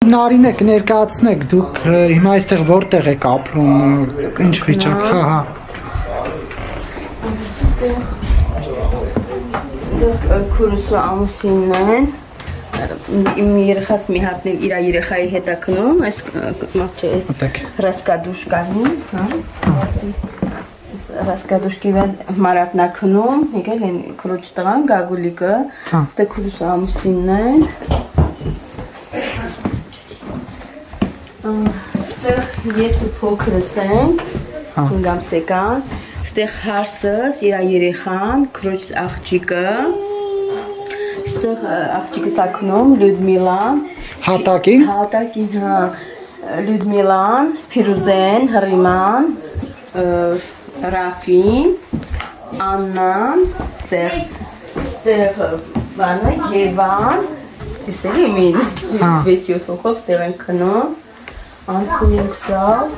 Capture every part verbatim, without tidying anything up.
Նարինեք, ներկայացնեք, դուք հիմա այստեղ որտեղ եք ապրում, ինչ վիճակ, հա, հա։ Քուրսու ամուսինն են, իմ երեխաս մի հատն էլ իր երեխայի հետ է քնում, այս ռասկադուշկային, ռասկադուշկի մարատնա քնում, եկել են քրոջ տղան, գագուլիկը, ստե քուրսու ամուսինն են, ես ու փոքրս ենք, հինգ ամսեկան, ստեղ հարսս, իր երեխան, քրոջս աղջիկը, ստեղ աղջիկս ակնում, Լյուդմիլան, հատակին, հատակին, հա, Լյուդմիլան, Փիրուզեն, Հռիման, Ռաֆին, Աննան, ստեղ, ստեղ բանը, Եվան, ես էլի մին, վեց յոթ հոգով ստեղ ենք քնում, Անցնում ենք սավ,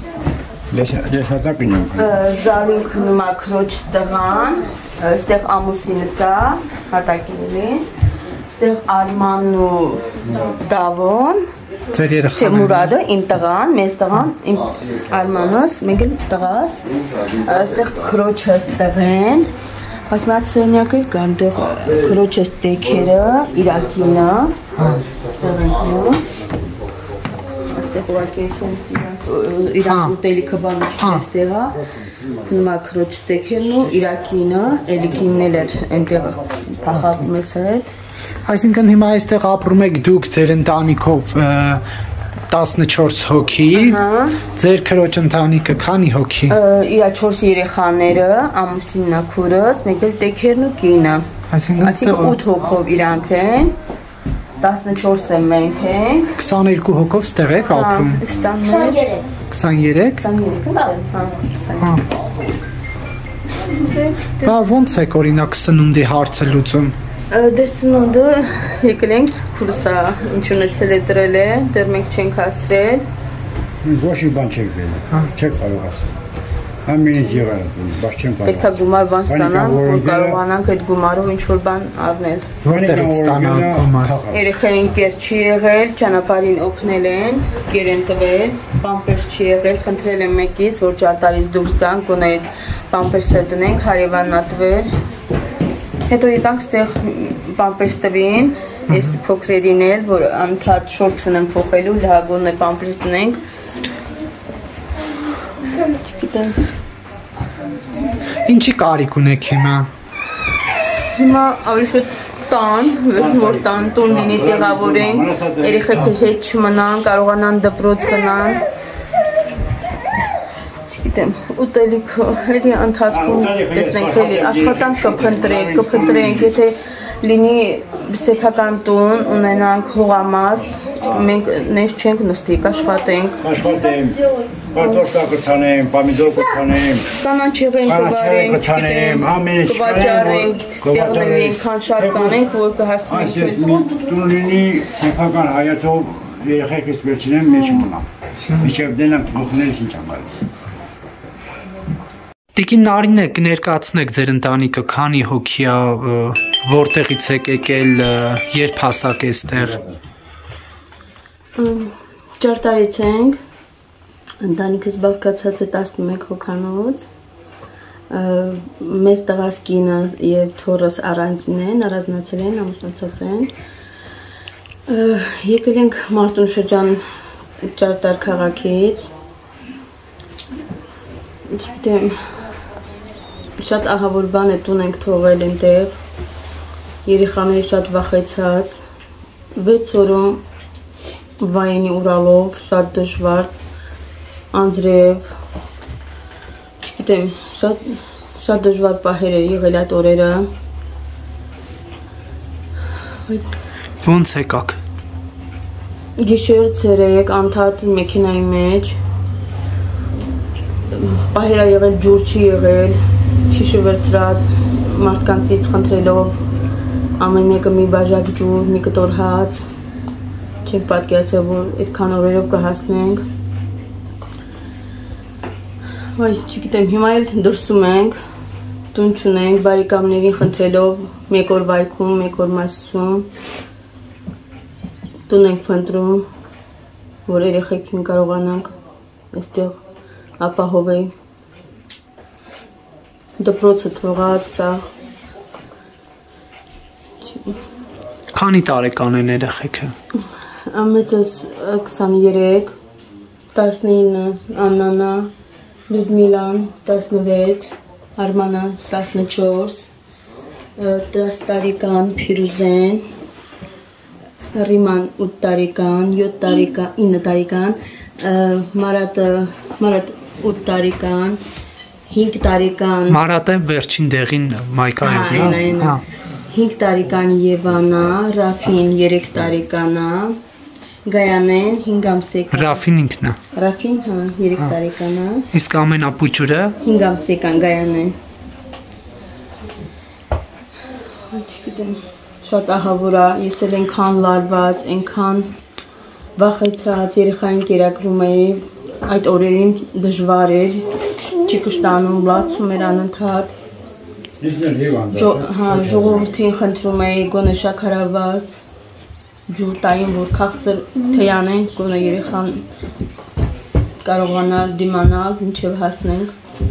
զալին քնում է քրոջ տղան, ստեղ ամուսինս է, հատակին էլի, ստեղ Արմանն ու Դավոն, չէ Մուրադը, իմ տղան, մեզ տղան, իմ Արմանս, մեկ էլ տղաս, ստեղ քրոջս տղեն, բայց մի հատ սենյակ էլ կան, քրոջս տեքերը, իրակինը, ստեղ ենք նո, իրանց ուտելիքը բանը չկեր ստեղա, քնում է քրոջ ստեքերն ու իրակինը, էլիկինն էլ էր ենտեղ պախապում ես հետ։ Այսինքն հիմա այստեղ ապրում եք դուք ձեր ընտանիքով տասնչորս հոգի, ձեր քրոջ ընտանիքը քանի հոգի։ Իրա չորս երեխաները, ամուսինն է քուրս, մեկ էլ տեքերն ու կինը, այսինքն ութ հոգով իրանք են, տասնչորս եմ մենք ենք, քսաներկու հոգով ստեղ եք ապրում, քսաներեք, բա ոնց եք օրինակ սնունդի հարցը լուծում։ Դեր սնունդը եկել ենք քուրսա ինչ ունեցել է դրել է, դեռ մենք չենք հասրել։ Ոչ մի բան չեք բերել, չեք կարող ասել։ Ամենից եղել, բայց չեմ կարող։ Պետք է գումար բան ստանանք, որ կարողանանք այդ գումարով ինչ-որ բան առնել։ Որտեղից ստանանք գումար։ Երեխային կեր չի եղել, ճանապարհին օգնել են, կեր են տվել, պամպերս չի եղել, խնդրել եմ մեկից, որ ճարտարից դուրս գանք, գոնե այդ պամպերսը դնենք, հարևանն ա տվել։ Հետո եկանք ստեղ պամպերս տվին, ես փոքրերին էլ, որ անդադ շոր չունեմ փոխելու, լավ գոնե պամպերս դնենք։ Ինչի կարիք ունեք հիմա։ Հիմա ավելի շուտ տան, որ տան տուն լինի տեղավորենք, երեխեքը հետ չմնան, կարողանան դպրոց գնան։ Չգիտեմ, ուտելիքը, էլի ընթացքում տեսնենք, էլի աշխատանք կփնտրենք, կփնտրենք, եթե լինի սեփական տուն, ունենանք հողամաս, մենք ներ չենք նստի, կաշխատենք։ Կաշխատենք, կարտոշկա կցանեմ, պամիդոր կցանեմ, կանանչեղեն կվարենք, կվաճառենք, տեղնենք, քանշար կանենք, որ կհասնենք։ Այս մի տուն լինի սեփական հայացով երեխեքս վերցնեմ, մեջ մնամ, միջև դենանք գողներս ինչ ամարից։ Տիկին Նարինե, կներկայացնեք ձեր ընտանիքը քանի հոգի է, որտեղից եք եկել, երբ հասակ էստեղ։ Ճարտարից ենք, ընտանիքս բաղկացած է տասնմեկ հոգանոց, մեծ տղաս կինը և թորս առանձին են, առանձնացել են, ամուսնացած են։ Եկել ենք Մարտուն շրջան ճարտար քաղաքից, չգիտեմ, շատ ահավոր բան է տուն ենք թողել ենտեղ, երեխաների շատ վախեցած, վեց օրում վայենի ուրալով, շատ դժվար, անձրև, չգիտեմ, շատ դժվար պահեր է եղել այդ օրերը։ Ոնց եկաք։ Գիշեր ցերեկ, անդադ մեքենայի մեջ, պահեր է եղել, ջուր չի եղել, չի շվերցրած, մարդկանցից խնդրելով, ամեն մեկը մի բաժակ ջուր, մի կտոր հաց, չենք պատկերացել, որ այդքան օրերով կհասնենք։ Բայց չգիտեմ, հիմա էլ դրսում ենք, տուն չունենք, բարեկամներին խնդրելով, մեկ օր վայքում, մեկ օր Մասիսում, տուն ենք փնտրում, որ երեխեքին կարողանանք այստեղ ապահովել դպրոցը թողած սա Քանի տարեկան են երեխեքը Մեծս քսաներեք տասնինը Աննանա Լյուդմիլան տասնվեց Արմանա տասնչորս դես տարեկան Փիրուզեն Ռիման ութ տարեկան յոթ տարեկան ինը տարեկան Մարատը Մարատ ութ տարեկան հինգ տարեկան Մարատը վերջին դեղին Մայքայովն հա հինգ տարեկան Եվանա Ռաֆին երեք տարեկանա Գայանեն հինգ ամսեկ Ռաֆին ինքն է Ռաֆին հա երեք տարեկանա Իսկ ամենապուճուրը հինգ ամսեկան Գայանեն Չգիտեմ շատ ահավոր է ես էլ այնքան լարված այնքան վախեցած երեխային կերակրում էի այդ օրերին դժվար էր չի կշտանում լացում էր անընդհատ Հա, ժողովրդին խնդրում էի գոնե շաքարավազ ջուր տային, որ քաղցր թեյանեն, գոնե երեխան կարողանա դիմանալ, մինչև հասնենք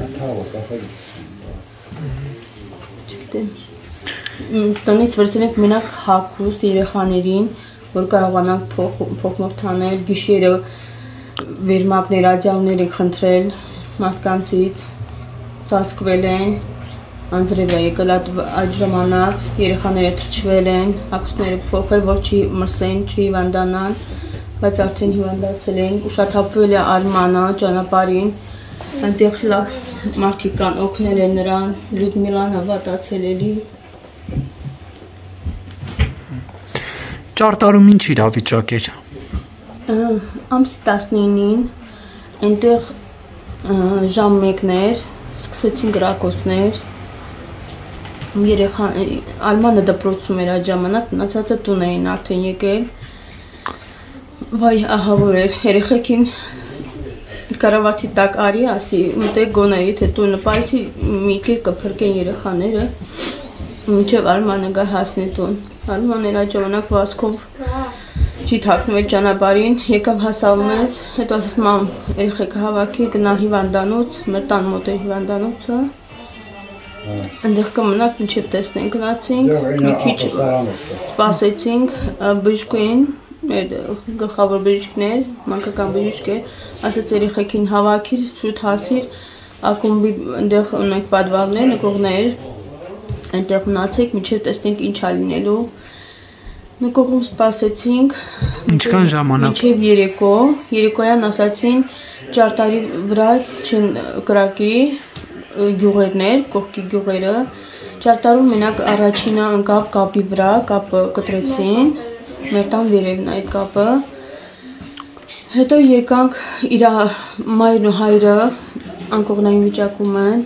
Չգիտեմ Տնից վերցնենք մենակ հագուստ երեխաներին, որ կարողանանք փոխմորթանել, գիշերը վերմակներ, ռադիալներ եք խնդրել մարդկանցից, ծածկվել են Անձրև է եկել այդ ժամանակ, երեխաները թրջվել են, հագուստները փոխել, որ չի մրսեն, չի հիվանդանան, բայց արդեն հիվանդացել են, ուշաթափվել է Արմանը ճանապարհին, այնտեղ լավ մարդիկ կան, օգնել են նրան, Լյուդմիլան հավատացել էլի։ Ճարտարում ինչ իրավիճակ էր։ Ամսի տասնինին, այնտեղ ժամ մեկն էր, սկսեցին գրակոսներ Երեխան Արմանը դպրոցում էր այդ ժամանակ, մնացածը տուն էին արդեն եկել Վայ ահավոր էր, երեխեքին կարավաթի տակ արի, ասի մտեք գոնե, եթե տունը պայթի մի կեր կփրկեն երեխաները մինչև Արմանը գա հասնի տուն Արմանն էր այդ ժամանակ վազքով չի թաքնվել ճանապարհին, եկավ հասավ մեզ, հետո ասես մամ երեխեքը հավաքի գնա հիվանդանոց, մեր տան մոտ է հիվանդանոցը Այնտեղ կմնանք մինչև տեսնենք գնացինք, մի քիչ սպասեցինք բժշկին, գլխավոր բժիշկներ, մանկական բժիշկ էր, ասաց երեխեքին հավաքիր, շուտ հասիր, ակումբի այնտեղ ունենք պատվալներ, նկողներ, այնտեղ մնացեք, մինչև տեսնենք ինչ ա լինելու։ Նկողում սպասեցինք, Ինչքան ժամանակ։ Մինչև երեկո, երեկոյան ասացին ճարտարի վրա չեն կրակի գյուղերներ, կողքի գյուղերը, ճարտարում մենակ առաջինը ընկավ կապի վրա, կապը կտրեցին, մեր տան վերևն այդ կապը, հետո եկանք իր մայրն ու հայրը անկողնային վիճակում են,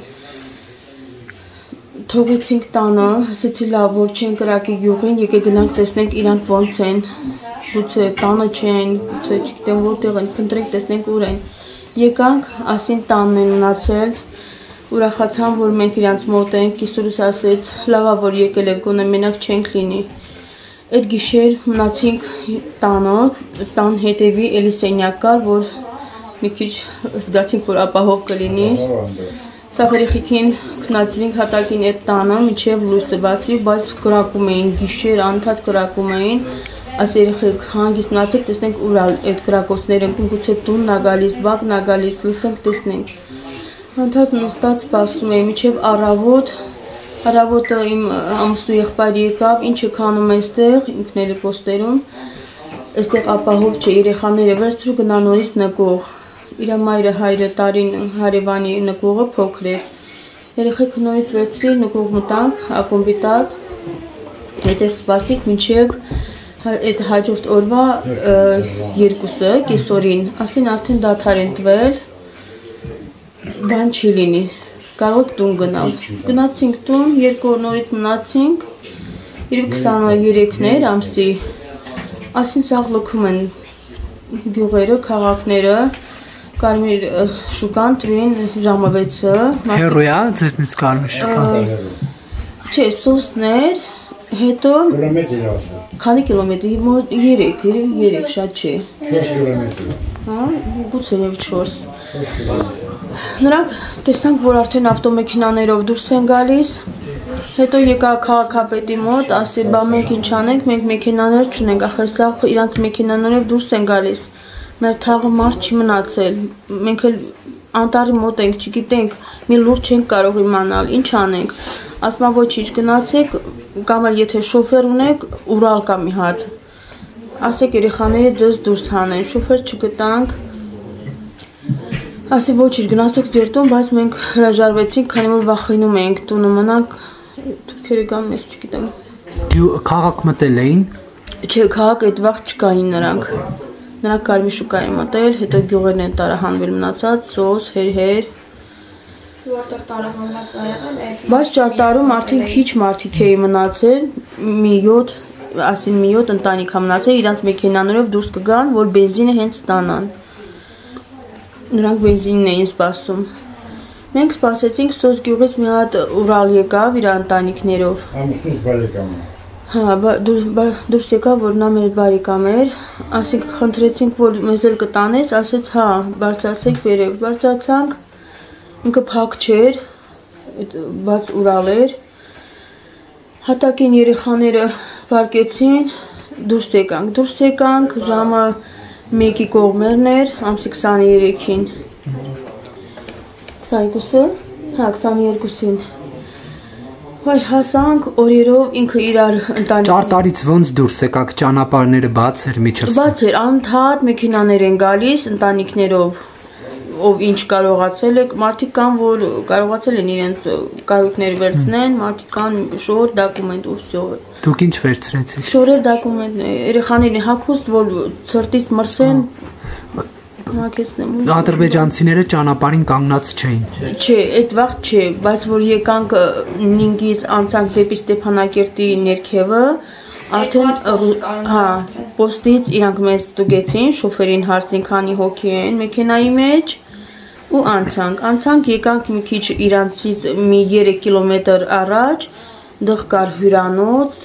թողեցինք տանը, ասեցի լավ, որ չեն կրակի գյուղին, եկե գնանք տեսնենք իրանք ոնց են, գուցե տանը չեն, գուցե չգիտեմ որտեղ են, փնտրենք տեսնենք ուր են, եկանք, ասին տանն են մնացել, Ուրախացան, որ մենք իրանց մոտ ենք, կիսուրս ասեց, լավա, որ եկել եք, գոնե մենակ չենք լինի։ Այդ գիշեր մնացինք տանը, տան հետևի էլի սենյակ կար, որ մի քիչ զգացինք, որ ապահով կլինի։ Սա երեխեքին քնացրինք հատակին այդ տանը, մինչև լույսը բացվի, բայց կրակում էին, գիշեր անընդհատ կրակում էին, աս երեխեք հանգիստ մնացեք, տեսնենք ուր այդ կրակոցները, գուցե տունն ա գալիս, բակն ա գալիս, լսենք, տեսնենք։ Անընդհատ նստած սպասում էի, մինչև առավոտ, առավոտը իմ ամուսնու եղբայրը եկավ, ինչ եք անում այստեղ, ինքն էլի պոստերում, այստեղ ապահով չէ, երեխաները վերցրու գնա նորից նկող, իր մայրը հայրը տարին հարևանի նկողը փոքր էր, երեխեքը նորից վերցրի, նկող մտանք, ակումբի տակ, այդտեղ սպասիկ մինչև այդ հաջորդ օրվա երկուսը, կեսօրին, ասին արդեն դադար են տվել, բան չի լինի, կարող տուն գնալ, գնացինք տուն, երկու օր նորից մնացինք, իրիվ քսաներեքներ ամսի, ասին սաղ լքում են գյուղերը, քաղաքները, կարմիր շուկան տվին ժամը վեցը, Հերոյա, ձեզնից կարմիր շուկան, չէ, սոսներ, Հետո Կիլոմետր ասա։ քանի կիլոմետր, երեք, երեք շատ չէ։ չորս կիլոմետր։ Հա, գուցե եւ չորս։ Նրանք տեսանք, որ արդեն ավտոմեքենաներով դուրս են գալիս։ Հետո եկա քաղաքապետի մոտ, ասի, բա մենք ինչ անենք, մենք մեքենաներ չունենք, ախր սա իրանց մեքենաներով դուրս են գալիս։ Մեր թաղը մարդ չի մնացել։ Մենք էլ անտառի մոտ ենք, չգիտենք, մի լուրջ չենք կարող իմանալ, ինչ անենք։ Ասում եմ, ոչինչ, գնացեք, կամ էլ եթե շոֆեր ունեք, Ուրալ կա մի հատ։ Ասեք երեխաները ձեզ դուրս հանեն, շոֆեր չգտանք։ Ասի ոչինչ, գնացեք ձեր տուն, բայց մենք հրաժարվեցինք, քանի որ վախենում ենք տունը մնանք, թուրքերը գան մեզ չգիտեմ։ Քաղաք մտել էին։ Չէ, քաղաք այդ վաղ չկային նրանք։ Նրանք Կարմիր շուկա են մտել, հետո գյուղերն են տարահանվել մնացած, սոս, հեր-հեր։ Որտեղ տարահանված ա եղել, այդ Բայց ճարտարում արդեն քիչ մարդիկ էին մնացել, մի յոթ, ասին մի յոթ ընտանիք ա մնացել, իրանց մեքենաներով դուրս կգան, որ բենզինը հենց ստանան։ Նրանք բենզինն էին սպասում։ Մենք սպասեցինք Սոս գյուղից մի հատ Ուրալ եկավ իր ընտանիքներով։ Ամուսնուս բարեկամ։ Հա, դուրս եկավ, որ նա մեր բարեկամ էր, ասենք խնդրեցինք, որ մեզ էլ կտանես, ասեց հա, բարձրացեք վերև, բարձրացանք, ինքը փակ չէր, բաց Ուրալ էր, հատակին երեխաները պարկեցին, դուրս եկանք, դուրս եկանք, ժամը մեկի կողմերն էր, ամսի քսաներեքին, քսաներկուսը, հա, քսաներկուսին, Վայ հասանք օրերով ինքը իրար ընտանիքին։ Ճարտարից ոնց դուրս եկաք, ճանապարհները բաց էր միջև։ Բաց էր, անընդհատ մեքենաներ են գալիս ընտանիքներով, ով ինչ կարողացել է, մարդիկ կան, որ կարողացել են իրենց կայունքներ վերցնեն, մարդիկ կան շոր դոկումենտ ու վсё։ Դուք ինչ վերցրեցիք։ Շորեր դոկումենտ, երեխաներին հագուստ, որ ցրտից մրսեն։ Ադրբեջանցիները ճանապարհին կանգնած չէին։ Չէ, այդ վաղ չէ, բայց որ եկանք նինգից անցանք դեպի Ստեփանակերտի ներքևը, արդեն հա, պոստից իրանք մեզ ստուգեցին, շոֆերին հարցին քանի հոգի են մեքենայի մեջ ու անցանք, անցանք եկանք մի քիչ իրանցից մի երեք կիլոմետր առաջ, դեղ կար հյուրանոց,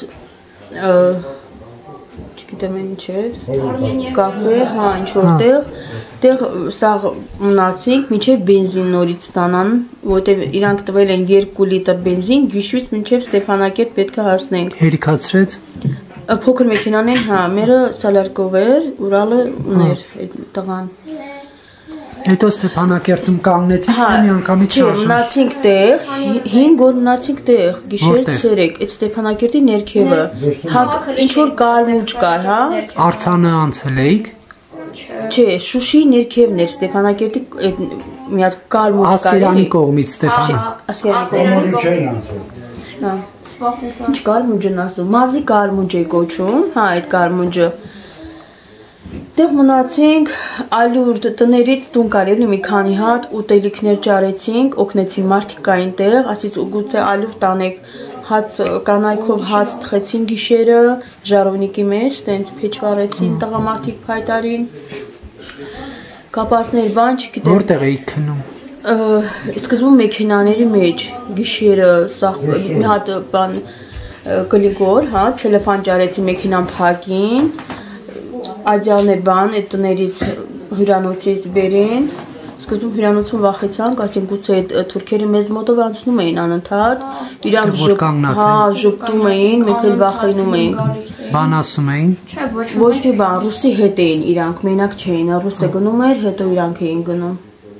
չգիտեմ ինչ էր, կաֆե, հա, ինչ որտեղ, տեղ սաղ մնացինք, մինչև բենզին նորից ստանան, որտեղ իրանք տվել են երկու լիտր բենզին, գիշվից մինչև Ստեփանակերտ պետք է հասնենք։ Հերիքացրեց։ Փոքր մեքենան են, հա, մերը Սալարկով էր, Ուրալը ուներ այդ տղան։ Հետո Ստեփանակերտում կանգնեցիք, թե մի անգամից շարժ։ Չէ, մնացինք տեղ, հինգ օր մնացինք տեղ, գիշեր ցերեկ, այդ Ստեփանակերտի ներքևը։ Հա, ինչ որ կարմուճ կար, հա։ Արձանը անցել էիք։ Չէ, Շուշի ներքևն էր Ստեփանակերտի այդ մի հատ կարմուճ կար։ Ասկերանի կողմից Ստեփան։ Ասկերանի կողմից։ Հա։ Ինչ կարմուջն ասում, մազի կարմուջ է կոչում, հա, այդ կարմուջը։ Տեղ մնացինք, այլուր տներից տուն կարելի մի քանի հատ ուտելիքներ ճարեցինք, օգնեցին մարդիկ կային տեղ, ասից գուցե այլուր տանեք, հաց կանայքով հաց թխեցին գիշերը, ժառովնիկի մեջ, տենց փեչվարեցին տղամարդիկ փայտարին, կապասներ բան չգիտեմ։ Որտեղ էիք քնում։ Սկզբում մեքենաների մեջ, գիշերը, մի հատ բան գլիկոր, հա, ցելոֆան ճարեցին մեքենան փակին, Ադյալն է բան, այդ տներից հյուրանոցից բերին, սկզբում հյուրանոցում վախեցանք, ասենք գուցե այդ թուրքերը մեզ մոտով անցնում էին անընդհատ, իրանք ժպտում էին, մենք էլ վախենում էինք։ Բան ասում էին։ Ոչ մի բան, ռուսի հետ էին իրանք, մենակ չէին, ռուսը գնում էր, հետո իրանք էին գնում։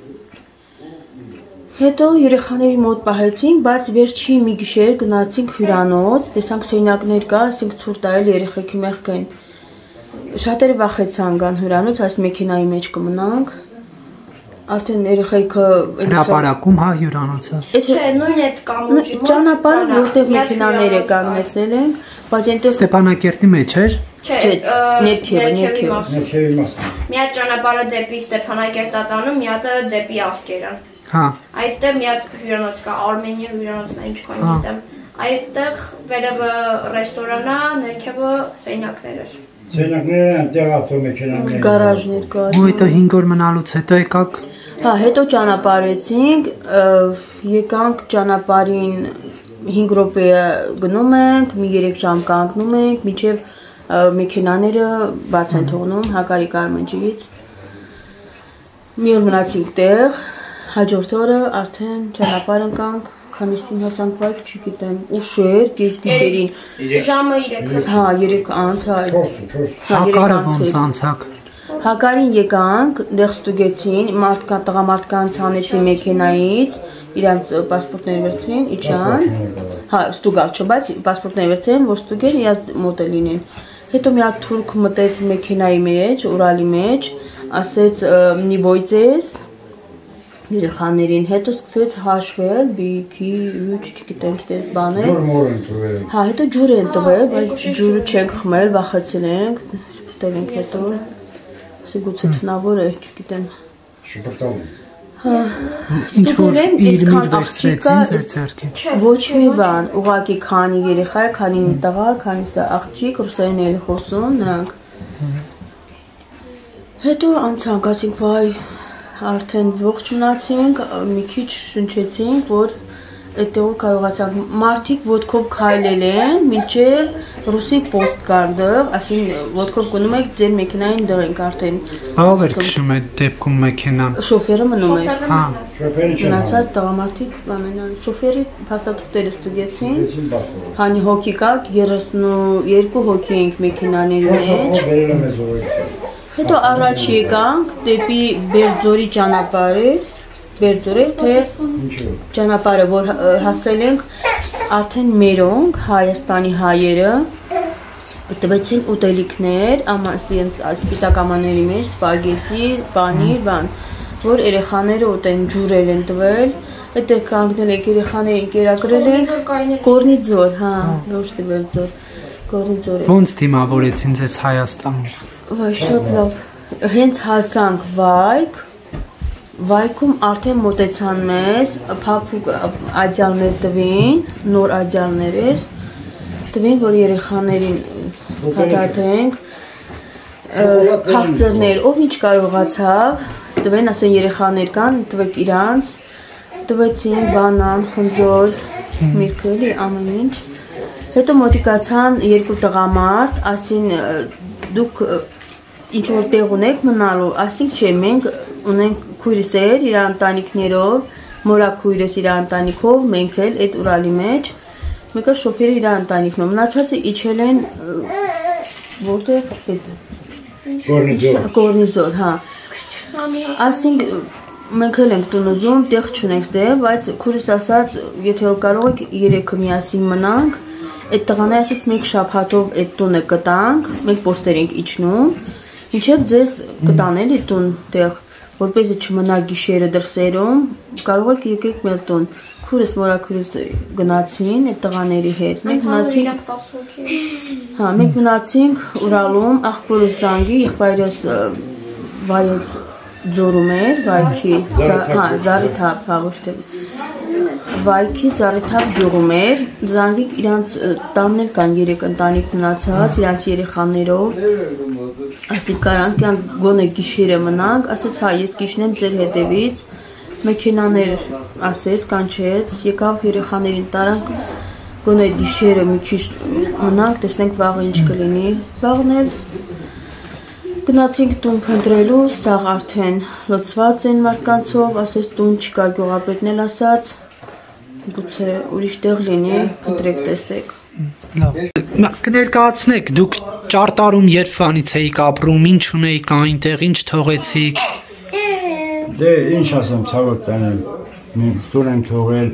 Հետո երեխաների մոտ պահեցինք, բայց վերջի մի գիշեր գնացինք հյուրանոց, տեսանք սենյակներ կա, ասենք ցուրտ այլ երեխեքի մեղք են։ Շատերը վախեցան գան հյուրանոց, այս մեքենայի մեջ կմնանք, արդեն երեխեքը… Հրապարակում, հա, հյուրանոցը։ Չէ, նույն այդ կամուջի մոտ… Ճանապարհը, որտեղ մեքենաները կանգնեցել են, բայց այնտեղ… Ստեփանակերտի մեջ էր։ Չէ, ներքևը, ներքևը։ Մի հատ ճանապարհը դեպի Ստեփանակերտ ա տանում, մի հատը դեպի Ասկերան։ Հա։ Այդտեղ մի հատ հյուրանոց կա, Արմենիա հյուրանոցն է, ինչ կան գիտեմ։ Այդտեղ վերևը ռեստորան է, ներքևը սենյակներ էր։ Սենյակները այնտեղ ավտոմեքենաներ։ Գարաժներ կար։ Ու հետո հինգ օր մնալուց հետո եկաք։ Հա, հետո ճանապարհեցինք, եկանք ճանապարհին հինգ րոպե գնում ենք, մի երեք ժամ կանգնում ենք, մինչև մեքենաները բաց են թողնում Հակարի Կարմնջից։ Մի օր մնացինք տեղ, հաջորդ օրը արդեն ճանապարհ ընկանք, քանիսին հասանք վայք, չգիտեմ, ուշ էր, կես գիշերին։ Ժամը երեքը։ Հա, երեք անց, հա։ Հակարը ոնց անցակ։ Հակարին եկանք, դեղ ստուգեցին, մարդկան, տղամարդկանց հանեցին մեքենայից, իրանց պասպորտներ վերցրին, իջան, հա, ստուգալ չէ, բայց պասպորտներ վերցրին, որ ստուգեն, իրանց մոտ է լինեն։ Հետո մի հատ թուրք մտեց մեքենայի մեջ, Ուրալի մեջ, ասեց «Մի բոյցես» երեխաներին, հետո սկսեց հաշվել, բիքի, ուչ, չգիտեմ, ստենց բաներ։ Ջուր մոր են տվել։ Հա, հետո ջուր են տվել, բայց ջուրը չենք խմել, վախեցել ենք, շպտել ենք հետո։ Գուցե թունավոր է, չգիտեմ։ Շպրտալ։ Հա։ Ինչ որ իրմիր վերցրեցին ձեր ձեռքից։ Ոչ մի բան, ուղղակի քանի երեխա է, քանի մի տղա, քանիսը աղջիկ, ռուսերեն էլ խոսում նրանք։ Հետո անցանք, ասենք, վայ, արդեն ողջ մնացինք, մի քիչ շնչեցինք, որ այդտեղ կարողացանք մարդիկ ոտքով քայլել են, մինչև ռուսի պոստ կար դեղ, ասին ոտքով գնում եք ձեր մեքենային դեղ ենք արդեն։ Ով էր քշում այդ դեպքում մեքենան։ Շոֆերը մնում էր։ Հա։ Շոֆերը չէ։ Մնացած տղամարդիկ բանան, շոֆերի փաստաթղթերը ստուգեցին։ Քանի հոգի կար, երեսունուերկու հոգի ենք մեքենաների մեջ։ Հետո առաջ եկանք դեպի Բերձորի ճանապարհը, Բերձորը թե ճանապարհը, որ հասել ենք արդեն մերոնք Հայաստանի հայերը, տվեցին ուտելիքներ, ամասից սպիտակամանների մեջ, սպագետի, պանիր, բան, որ երեխաները ուտեն, ջուրեր են տվել, այդտեղ կանգնել ենք երեխաներին կերակրել են Կորնիձոր, հա, ոչ թե Բերձոր, Կորնիձոր։ Ոնց դիմավորեցին ձեզ Հայաստանում։ Վայ, շատ լավ։ Հենց հասանք Վայք, Վայքում արդեն մոտեցան մեզ, փափուկ աջալներ տվին, նոր աջալներ էր, տվին, որ երեխաներին հատատենք, քաղցրներ, ով ինչ կարողացավ, տվեն, ասեն երեխաներ կան, տվեք իրանց, տվեցին բանան, խնձոր, միրգելի, ամեն ինչ, հետո մոտիկացան երկու տղամարդ, ասին դուք ինչ որ տեղ ունեք մնալու, ասինք չէ, մենք ունենք քույրսեր իր ընտանիքներով, մորաքույրս իր ընտանիքով, մենք էլ այդ Ուրալի մեջ, մեկը շոֆերը իր ընտանիքն է, մնացածը իջել են որտեղ Կորնիձոր։ Կորնիձոր, հա։ Ասինք մենք էլ ենք տուն ուզում, տեղ չունենք ստեղ, բայց քույրս ասաց, եթե կարող եք երեքը միասին մնանք, այդ տղաները ասաց մենք շաբաթով այդ տունը կտանք, մենք պոստեր ենք իջնում, ինչեւ ձեզ կտանել այդ տուն տեղ, որպեսզի չմնա գիշերը դրսերում, կարող եք եկեք մեր տուն։ Քուրս մորաքուրս գնացին այդ տղաների հետ։ Մենք մնացինք Հա, մենք մնացինք Ուրալում, աղբորս զանգի, եղբայրս վայոց ձորում էր, Վայքի, հա, Զարիթափ, հա, ոչ թե Վայքի Զարիթափ գյուղում էր, զանգի իրանց տաններ կան երեք ընտանիք մնացած, իրանց երեխաներով, ասիկ կարանք կյանք գոնե գիշերը մնանք, ասեց հա, ես կիշնեմ ձեր հետևից, մեքենաներ ասեց, կանչեց, եկավ երեխաներին տարանք, գոնե գիշերը մի քիչ մնանք, տեսնենք վաղը ինչ կլինի, վաղն էլ գնացինք տուն փնտրելու, սաղ արդեն լցված են մարդկանցով, ասեց տուն չկա, գյուղապետն էլ ասաց, գուցե ուրիշ տեղ լինի, փնտրեք տեսեք։ Կներկայացնեք, դուք ճարտարում երբվանից էիք ապրում, ինչ ունեիք այնտեղ, ինչ թողեցիք։ Դե ինչ ասեմ, ցավոք տանեմ, տուն եմ թողել,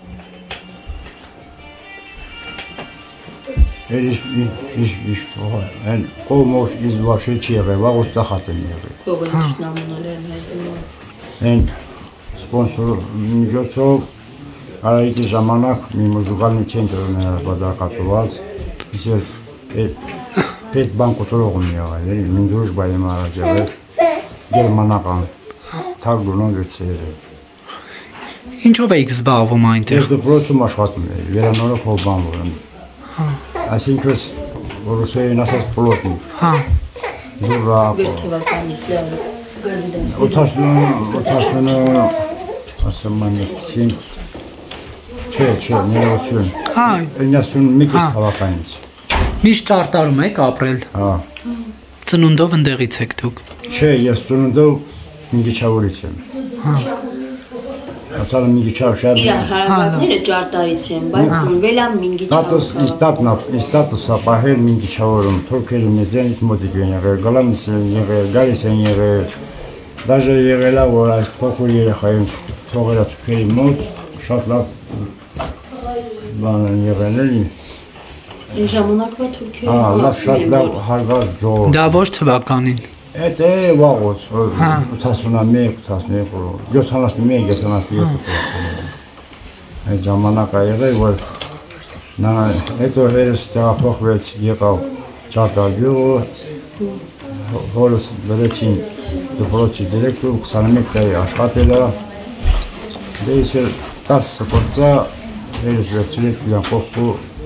Իշ են կողմով իզ վաշե չի եղել, վաղ ուստախած են եղել։ Կողմը շնամանալ են հեզնված։ Են սպոնսոր միջոցով Արայիկի ժամանակ մի մուզիկալնի ցենտրն էր բادرակատված, իսկ պետ բանկոտրողում եղել էր, մինդուշ բայեմ առաջել գերմանական թարգմանող գծերը։ Ինչով էիք զբաղվում այնտեղ։ Դպրոցում աշխատում էի, վերանորոգ հոբանվում։ Այսինքն ռուսերեն ասած պլոտնիկ։ Հա։ Դուրակ։ Վերթևականից լավ գնդեն։ Օթաշնու, օթաշնու ասում եմ, Չէ, չէ, ներողություն։ Հա, իննասունմեկը քաղաքայինից։ միշտ ճարտարում եք ապրել։ Հա։ Ծնունդով ընդեղից եք դուք։ Չէ, ես ծնունդով Մինգիչավորից եմ։ Հա։ Ացալը Մինգիչավոր շատ։ Իր հարազատները ճարտարից են, բայց ծնվել եմ Մինգիչավոր։ Տատս, ինձ տատն, ինձ տատս ապահել Մինգիչավորում, թուրքերի մեզենից մոտիկ են եղել, գալանից են եղել, գալիս են եղել, դաժե եղել է, որ այս փոքր երեխային թողել է թուրքերի մոտ, շատ լավ բան են եղել էլի։ Այն ժամանակվա թուրքերի Հա, լավ շատ լավ հարգած ժողով։ Դա ոչ թվականին։ Այդ է վաղոց, ութասունամեկ, ութասուներկու, յոթանասունմեկ, յոթանասուներկու։ Այդ ժամանակ ա եղել, որ նա հետո հերս տեղափոխվեց եկավ Ճարտարգյուղը, հորս դրեցին դպրոցի դիրեկտոր, քսանմեկ տարի աշխատել է, դե ես էլ տասը գործա, հերս վերցրեց իրան կողքու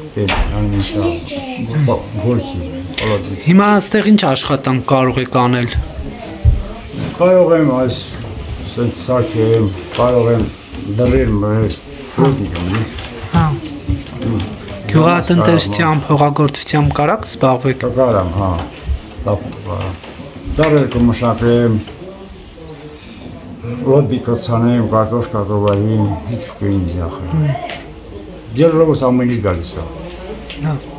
Հիմա այստեղ ինչ աշխատանք կարող եք անել։ Կարող եմ այս սարքեմ, կարող եմ դրել մրել, Հա։ Գյուղատնտեսությամբ, հողագործությամբ կարաք զբաղվեք։ Կարամ, հա։ Ծառեր կմշակեմ, լոբի կցանեմ, կարտոշկա կվարին, ինչ կին յախր։ Ձերլովս ամենի գալիս է։ Հա։